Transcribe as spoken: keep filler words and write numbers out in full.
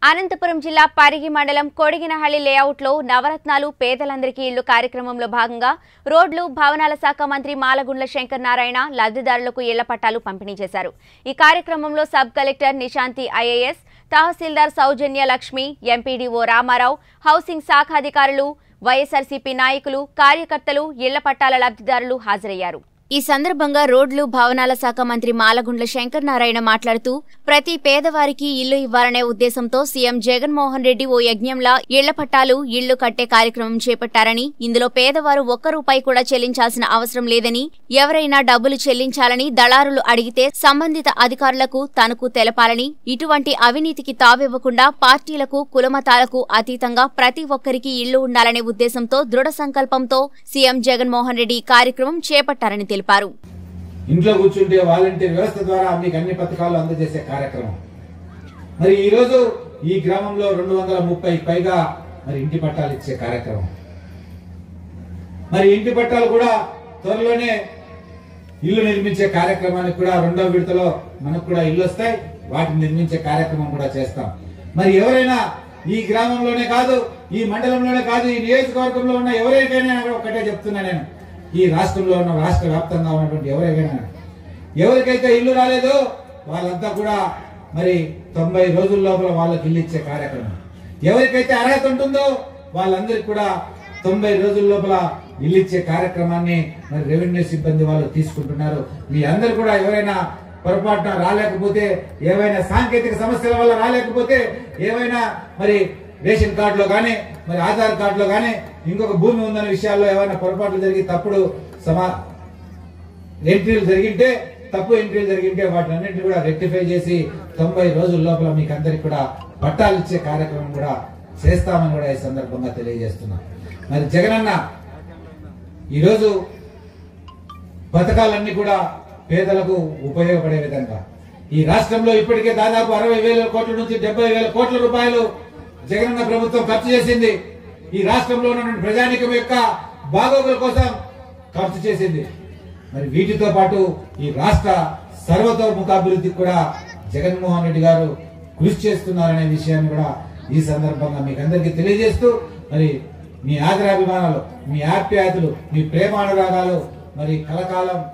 అనంతపురం జిల్లా పరిగి మండలం కొడిగినహళ్లి లేఅవుట్లో నవరత్నాలు పేదలందరికీ ఇళ్లు కార్యక్రమంలో భాగంగా రోడ్లు భవనాల శాఖ మంత్రి మాలగుండ్ల శంకర్ నారాయణ లబ్ధిదారులకు ఇళ్ల పట్టాలు పంపిణీ చేశారు। ఈ కార్యక్రమంలో సబ్ కలెక్టర్ నిశాంతి ఐఏఎస్, తహసీల్దార్ సౌజన్య లక్ష్మి, ఎంపీడీఓ రామారావు, హౌసింగ్ శాఖ అధికారులు, వైఎస్ఆర్సీపీ నాయకులు, కార్యకర్తలు, ఇళ్ల పట్టాల లబ్ధిదారులు హాజరయ్యారు। ఈ సందర్భంగా రోడ్లు భవనాల శాఖ మంత్రి మాలగుండ్ల శంకర్ నారాయణ మాట్లాడుతూ ప్రతి పేదవారికి ఇల్లు ఇవ్వాలనే ఉద్దేశంతో సీఎం జగన్మోహన్ రెడ్డి ఓ యజ్ఞంలా ఇళ్ల పట్టాలు ఇళ్లు కట్టే కార్యక్రమం చేపట్టారని, ఇందులో పేదవారు ఒక్క రూపాయి కూడా చెల్లించాల్సిన అవసరం లేదని, ఎవరైనా డబ్బులు చెల్లించాలని దళారులు అడిగితే సంబంధిత అధికారులకు తనకు తెలపాలని, ఇటువంటి అవినీతికి తావివ్వకుండా పార్టీలకు కులమతాలకు అతీతంగా ప్రతి ఒక్కరికి ఇల్లు ఉండాలనే ఉద్దేశంతో దృఢ సంకల్పంతో సీఎం జగన్మోహన్ రెడ్డి కార్యక్రమం చేపట్టారని తెలిపారు। ఇంట్లో కూర్చుంటే వాలంటీర్ వ్యవస్థ ద్వారా మీకు అన్ని పథకాలు అందజేసే కార్యక్రమం। మరి ఈ రోజు ఈ గ్రామంలో రెండు వందల ముప్పై పైగా మరి ఇంటి పట్టాలు ఇచ్చే కార్యక్రమం। మరి ఇంటి పట్టాలు కూడా త్వరలోనే ఇల్లు నిర్మించే కార్యక్రమానికి కూడా రెండో విడతలో మనకు కూడా ఇల్లు వస్తాయి, వాటిని నిర్మించే కార్యక్రమం కూడా చేస్తాం। మరి ఎవరైనా ఈ గ్రామంలోనే కాదు, ఈ మండలంలోనే కాదు, ఈ నియోజకవర్గంలో ఉన్న ఎవరికైనా ఒకటే చెప్తున్నా, నేను ఈ రాష్ట్రంలో ఉన్న రాష్ట్ర వ్యాప్తంగా ఉన్నటువంటి ఎవరికైనా ఎవరికైతే ఇల్లు రాలేదో వాళ్ళంతా కూడా మరి తొంభై రోజుల లోపల వాళ్ళకి ఇల్లు ఇచ్చే కార్యక్రమం, ఎవరికైతే అర్హత ఉంటుందో వాళ్ళందరికీ కూడా తొంభై రోజుల లోపల ఇల్లు ఇచ్చే కార్యక్రమాన్ని మరి రెవెన్యూ సిబ్బంది వాళ్ళు తీసుకుంటున్నారు। మీ అందరు కూడా ఎవరైనా పొరపాటున రాలేకపోతే, ఏవైనా సాంకేతిక సమస్యల వల్ల రాలేకపోతే, ఏవైనా మరి రేషన్ కార్డులో కానీ మరి ఆధార్ కార్డులో కానీ ఇంకొక భూమి ఉందనే విషయాల్లో ఏమైనా పొరపాట్లు జరిగి తప్పుడు సమా ఎంట్రీలు జరిగింటే తప్పు ఎంట్రీలు జరిగింటే వాటిని అన్నింటినీ కూడా రెక్టిఫై చేసి తొంభై రోజుల లోపల మీకు అందరికి కూడా పట్టాలు ఇచ్చే కార్యక్రమం కూడా చేస్తామని కూడా ఈ సందర్భంగా తెలియజేస్తున్నాం। మరి జగనన్న ఈరోజు పథకాలన్నీ కూడా పేదలకు ఉపయోగపడే విధంగా ఈ రాష్ట్రంలో ఇప్పటికే దాదాపు అరవై వేల కోట్ల నుంచి డెబ్బై వేల కోట్ల రూపాయలు జగనన్న ప్రభుత్వం ఖర్చు చేసింది। ఈ రాష్ట్రంలో ఉన్న ప్రజానికం యొక్క బాగోగుల కోసం ఖర్చు చేసింది। మరి వీటితో పాటు ఈ రాష్ట్ర సర్వతోముఖాభివృద్ధికి కూడా జగన్మోహన్ రెడ్డి గారు కృషి చేస్తున్నారనే విషయాన్ని కూడా ఈ సందర్భంగా మీకు అందరికీ తెలియజేస్తూ, మరి మీ ఆదరాభిమానాలు, మీ ఆప్యాయతలు, మీ ప్రేమానురాగాలు మరి కలకాలం